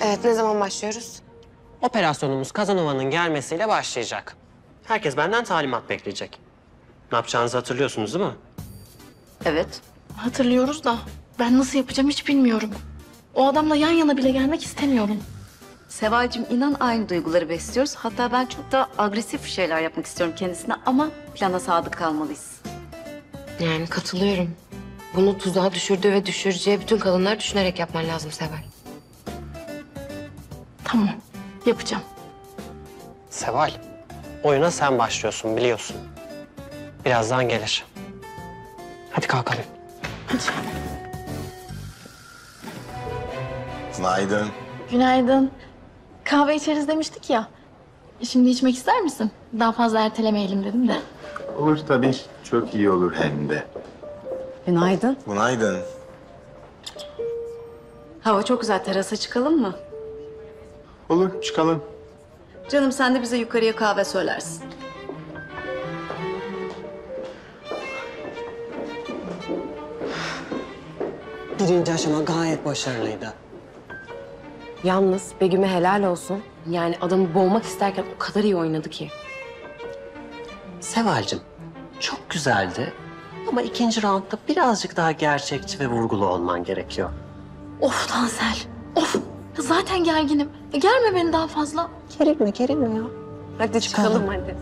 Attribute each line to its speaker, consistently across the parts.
Speaker 1: Evet, ne zaman başlıyoruz?
Speaker 2: Operasyonumuz Kazanova'nın gelmesiyle başlayacak. Herkes benden talimat bekleyecek. Ne yapacağınızı hatırlıyorsunuz değil mi?
Speaker 3: Evet.
Speaker 4: Hatırlıyoruz da ben nasıl yapacağım hiç bilmiyorum. O adamla yan yana bile gelmek istemiyorum.
Speaker 3: Seval'cim inan aynı duyguları besliyoruz. Hatta ben çok daha agresif şeyler yapmak istiyorum kendisine ama plana sadık kalmalıyız.
Speaker 1: Yani katılıyorum. Bunu tuzağa düşürdüğü ve düşüreceği bütün kadınları düşünerek yapman lazım Seval.
Speaker 4: Tamam, yapacağım.
Speaker 2: Seval, oyuna sen başlıyorsun biliyorsun. Birazdan gelir. Hadi kalkalım.
Speaker 4: Hadi.
Speaker 5: Günaydın.
Speaker 4: Günaydın. Kahve içeriz demiştik ya. Şimdi içmek ister misin? Daha fazla ertelemeyelim dedim de.
Speaker 5: Olur tabii. Çok iyi olur hem de.
Speaker 3: Günaydın.
Speaker 5: Günaydın.
Speaker 3: Hava çok güzel. Terasa çıkalım mı?
Speaker 5: Olur, çıkalım.
Speaker 3: Canım sen de bize yukarıya kahve söylersin.
Speaker 2: Birinci aşama gayet başarılıydı.
Speaker 1: Yalnız Begüm'e helal olsun. Yani adamı boğmak isterken o kadar iyi oynadı ki.
Speaker 2: Seval'cim, çok güzeldi. Ama ikinci roundda birazcık daha gerçekçi ve vurgulu olman gerekiyor.
Speaker 4: Of Tansel, of. Zaten gerginim. Germe beni daha fazla.
Speaker 2: Gerilme ya. Hadi çıkalım hadi.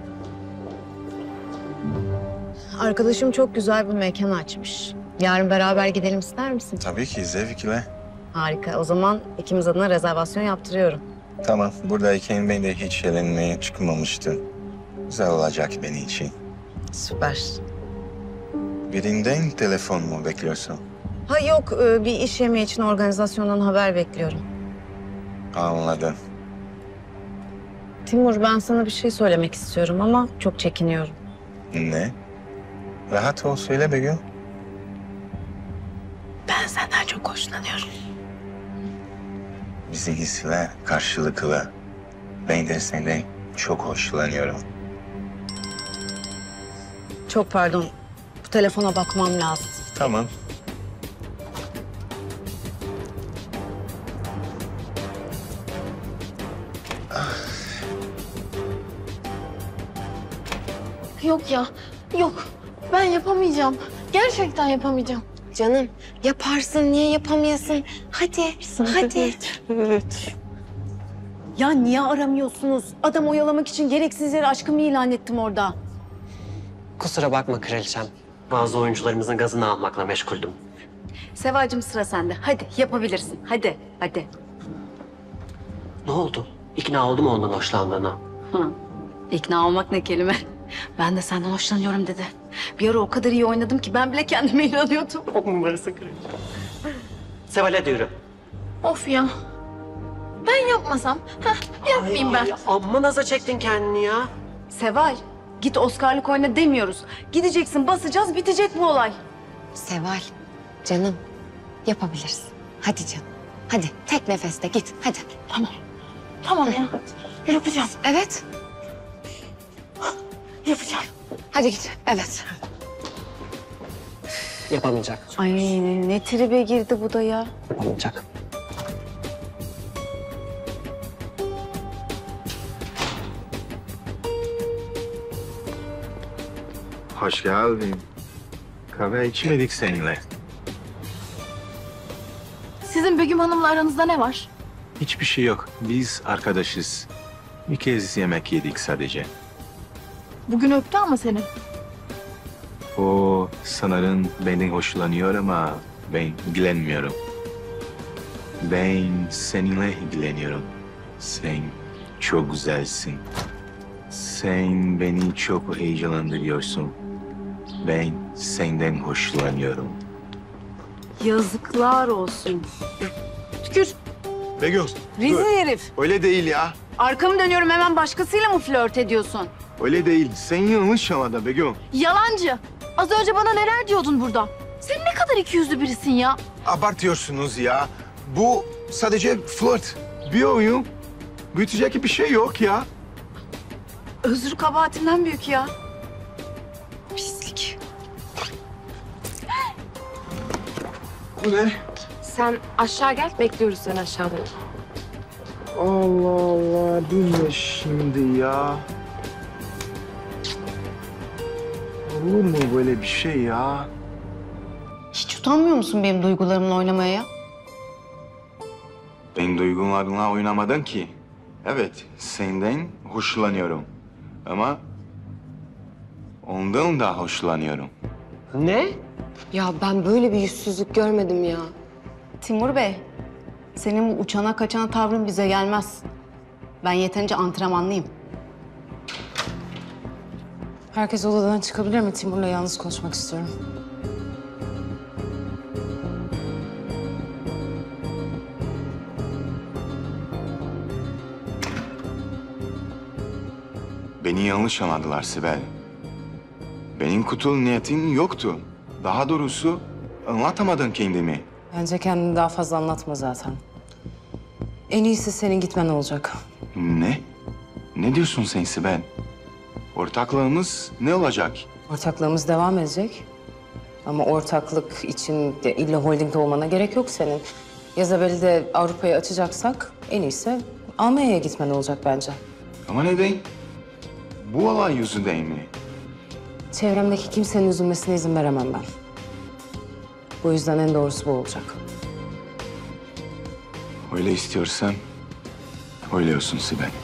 Speaker 6: Arkadaşım çok güzel bir mekan açmış. Yarın beraber gidelim ister misin?
Speaker 5: Tabii ki zevkle.
Speaker 6: Harika. O zaman ikimiz adına rezervasyon yaptırıyorum.
Speaker 5: Tamam, buradayken ben de hiç eğlenmeye çıkmamıştım. Güzel olacak benim için.
Speaker 6: Süper.
Speaker 5: Birinden telefon mu bekliyorsun?
Speaker 6: Ha yok, bir iş yemeği için organizasyondan haber bekliyorum.
Speaker 5: Anladım.
Speaker 6: Timur, ben sana bir şey söylemek istiyorum ama çok çekiniyorum.
Speaker 5: Ne? Rahat ol, söyle Begüm.
Speaker 4: Ben senden çok hoşlanıyorum.
Speaker 5: Bizimkisiler karşılıklı. Ben de senden çok hoşlanıyorum.
Speaker 6: Çok pardon. Bu telefona bakmam lazım.
Speaker 5: Tamam.
Speaker 4: Yok ya, yok. Ben yapamayacağım. Gerçekten yapamayacağım.
Speaker 1: Canım, yaparsın, niye yapamayasın? Hadi, hadi.
Speaker 2: Evet.
Speaker 6: Ya niye aramıyorsunuz? Adam oyalamak için gereksiz yere aşkımı ilan ettim orada.
Speaker 2: Kusura bakma kraliçem. Bazı oyuncularımızın gazını almakla meşguldüm.
Speaker 3: Seval'cim sıra sende. Hadi yapabilirsin. Hadi, hadi.
Speaker 2: Ne oldu? İkna oldu mu ondan hoşlandığına?
Speaker 3: Hı. İkna olmak ne kelime? Ben de senden hoşlanıyorum dedi. Bir ara o kadar iyi oynadım ki ben bile kendime inanıyordum.
Speaker 2: On numarası kraliçem. Seval hadi yürü.
Speaker 4: Of ya. Ben yapmasam. Yapmayayım ben.
Speaker 2: Ay, amma naza çektin kendini ya.
Speaker 3: Seval, git Oscar'lık oyna demiyoruz. Gideceksin, basacağız, bitecek bu olay.
Speaker 1: Seval, canım yapabilirsin. Hadi canım. Hadi tek nefeste git. Hadi.
Speaker 4: Tamam ya. Yapacağım.
Speaker 1: Evet.
Speaker 4: Yapacağım.
Speaker 1: Hadi git. Evet.
Speaker 2: Yapamayacak.
Speaker 3: Ay ne tribe girdi bu da ya.
Speaker 2: Yapamayacak.
Speaker 5: Hoş geldin. Kahve içmedik seninle.
Speaker 4: Sizin Begüm Hanım'la aranızda ne var?
Speaker 5: Hiçbir şey yok. Biz arkadaşız. Bir kez yemek yedik sadece.
Speaker 4: Bugün öptü ama seni.
Speaker 5: O sanırım benden hoşlanıyor ama ben ilgilenmiyorum. Ben seninle ilgileniyorum. Sen çok güzelsin. Sen beni çok heyecanlandırıyorsun. Ben senden hoşlanıyorum.
Speaker 3: Yazıklar olsun. Tükür.
Speaker 5: Begüm,
Speaker 3: Rezil herif.
Speaker 5: öyle değil ya.
Speaker 3: Arkamı dönüyorum hemen başkasıyla mı flört ediyorsun?
Speaker 5: Öyle değil. Sen yanlış anladın Begüm.
Speaker 4: Yalancı. Az önce bana neler diyordun burada? Sen ne kadar ikiyüzlü birisin ya.
Speaker 5: Abartıyorsunuz ya. Bu sadece flört. Bir oyun. Büyütecek bir şey yok ya.
Speaker 3: Özür kabahatimden büyük ya.
Speaker 1: Pislik.
Speaker 5: Bu ne?
Speaker 1: Sen aşağı gel. Bekliyoruz seni aşağıda.
Speaker 5: Allah Allah, dinle şimdi ya. Olur mu böyle bir şey ya?
Speaker 6: Hiç utanmıyor musun benim duygularımla oynamaya ya?
Speaker 5: Benim duygularımla oynamadın ki. Evet, senden hoşlanıyorum. Ama ondan da hoşlanıyorum.
Speaker 2: Ne?
Speaker 1: Ya ben böyle bir yüzsüzlük görmedim ya.
Speaker 6: Timur Bey, senin bu uçana kaçana tavrın bize gelmez. Ben yeterince antrenmanlıyım.
Speaker 7: Herkes odadan çıkabilir mi? Timur'la yalnız konuşmak istiyorum.
Speaker 5: Beni yanlış anladılar Sibel. Benim kötü niyetim yoktu. Daha doğrusu anlatamadın kendimi.
Speaker 7: Bence kendini daha fazla anlatma zaten. En iyisi senin gitmen olacak.
Speaker 5: Ne? Ne diyorsun sen Sibel? Ortaklığımız ne olacak?
Speaker 7: Ortaklığımız devam edecek. Ama ortaklık için de illa holdingde olmana gerek yok senin. Yazabel'i de Avrupa'ya açacaksak en iyisi Almanya'ya gitmen olacak bence.
Speaker 5: Ama neden? Bu olay yüzünden mi?
Speaker 7: Çevremdeki kimsenin üzülmesine izin veremem ben. Bu yüzden en doğrusu bu olacak.
Speaker 5: Öyle istiyorsan öyle olsun Sibel.